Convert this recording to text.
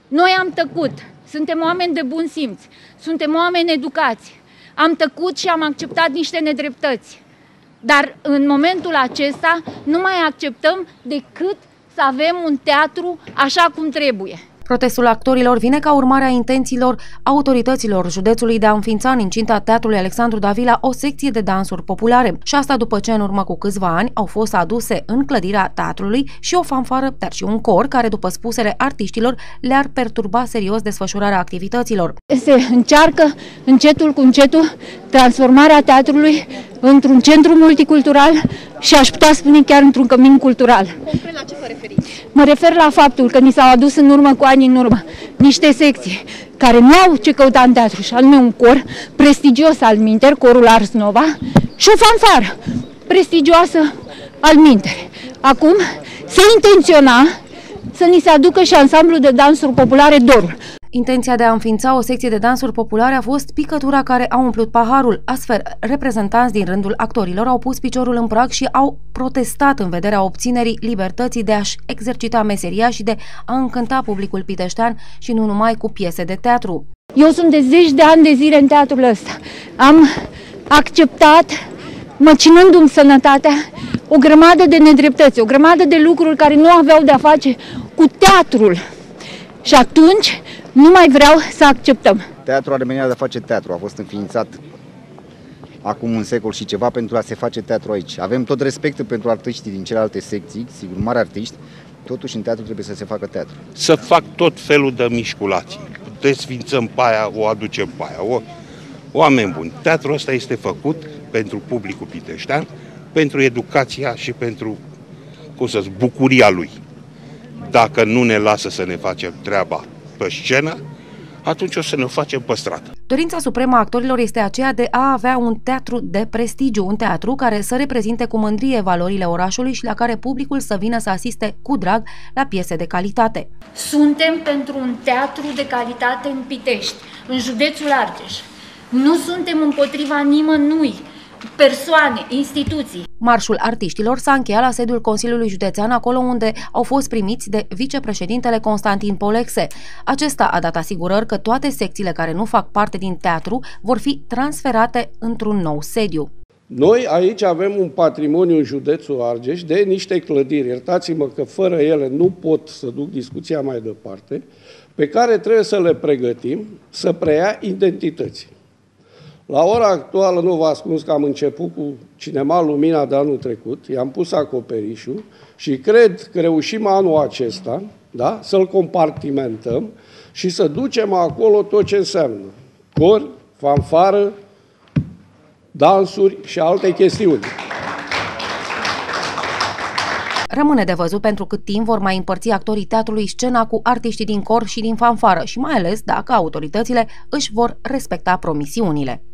Noi am tăcut, suntem oameni de bun simț, suntem oameni educați. Am tăcut și am acceptat niște nedreptăți. Dar în momentul acesta nu mai acceptăm decât să avem un teatru așa cum trebuie. Protestul actorilor vine ca urmare a intențiilor autorităților județului de a înființa în incinta Teatrului Alexandru Davila o secție de dansuri populare. Și asta după ce în urmă cu câțiva ani au fost aduse în clădirea teatrului și o fanfară, dar și un cor care, după spusele artiștilor, le-ar perturba serios desfășurarea activităților. Se încearcă încetul cu încetul transformarea teatrului într-un centru multicultural și aș putea spune chiar într-un cămin cultural. Concret, la ce vă referiți? Mă refer la faptul că ni s-au adus în urmă cu ani în urmă niște secții care nu au ce căuta în teatru, și anume un cor prestigios al minter, corul Ars Nova, și o fanfară prestigioasă al minter. Acum se intenționa să ni se aducă și ansamblul de dansuri populare Dorul. Intenția de a înființa o secție de dansuri populare a fost picătura care a umplut paharul. Astfel, reprezentanți din rândul actorilor au pus piciorul în prag și au protestat în vederea obținerii libertății de a-și exercita meseria și de a încânta publicul piteștean și nu numai cu piese de teatru. Eu sunt de zeci de ani de zile în teatrul ăsta. Am acceptat, măcinându-mi sănătatea, o grămadă de nedreptăți, o grămadă de lucruri care nu aveau de-a face cu teatrul. Și atunci nu mai vreau să acceptăm. Teatrul are menirea de a face teatru. A fost înființat acum un secol și ceva pentru a se face teatru aici. Avem tot respectul pentru artiștii din celelalte secții, sigur, mari artiști, totuși în teatru trebuie să se facă teatru. Să fac tot felul de mișculații. Desfințăm pe aia, o aducem pe aia. Oameni buni, teatrul ăsta este făcut pentru publicul piteștean, pentru educația și pentru, bucuria lui. Dacă nu ne lasă să ne facem treaba pe scenă, atunci o să ne facem pe stradă. Dorința supremă a actorilor este aceea de a avea un teatru de prestigiu, un teatru care să reprezinte cu mândrie valorile orașului și la care publicul să vină să asiste cu drag la piese de calitate. Suntem pentru un teatru de calitate în Pitești, în județul Argeș. Nu suntem împotriva nimănui, persoane, instituții. Marșul artiștilor s-a încheiat la sediul Consiliului Județean, acolo unde au fost primiți de vicepreședintele Constantin Polexe. Acesta a dat asigurări că toate secțiile care nu fac parte din teatru vor fi transferate într-un nou sediu. Noi aici avem un patrimoniu în județul Argeș de niște clădiri, iertați-mă că fără ele nu pot să duc discuția mai departe, pe care trebuie să le pregătim să preia identități. La ora actuală nu vă ascuns că am început cu Cinema Lumina de anul trecut, i-am pus acoperișul și cred că reușim anul acesta, da, să-l compartimentăm și să ducem acolo tot ce înseamnă cor, fanfară, dansuri și alte chestiuni. Rămâne de văzut pentru cât timp vor mai împărți actorii teatrului scena cu artiștii din cor și din fanfară și mai ales dacă autoritățile își vor respecta promisiunile.